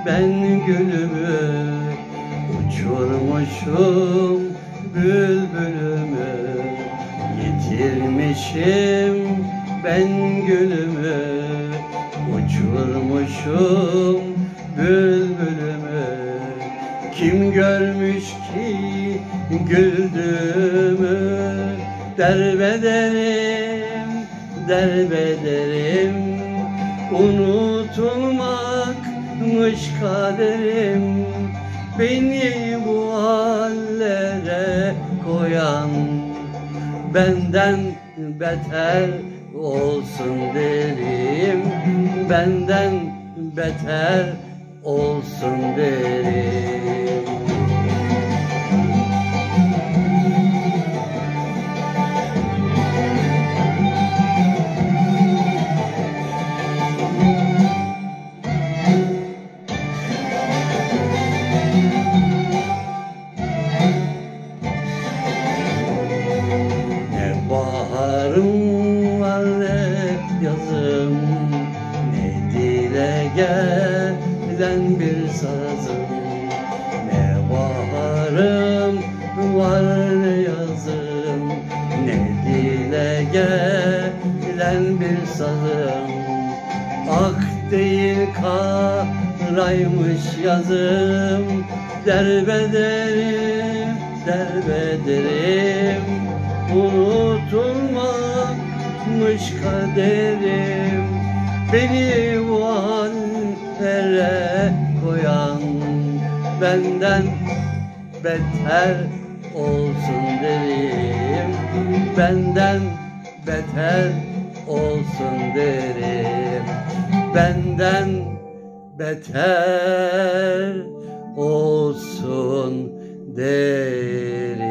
ben gülümü, uçurmuşum bülbülümü. Yitirmişim ben gülümü, uçurmuşum bülbülümü. Kim görmüş ki güldüğümü, derbederim, derbederim. Unutulmakmış kaderim, beni bu hallere koyan. Benden beter olsun derim, benden beter olsun derim. Ne baharım var ne yazım, ne dile gelen bir sazım. Ne baharım var ne yazım, ne dile gelen bir sazım. Ak değil karaymış yazım, derbederim, derbederim. Unutulmakmış kaderim, beni bu hallere koyan. Benden beter olsun derim, benden beter olsun derim. Benden beter olsun derim.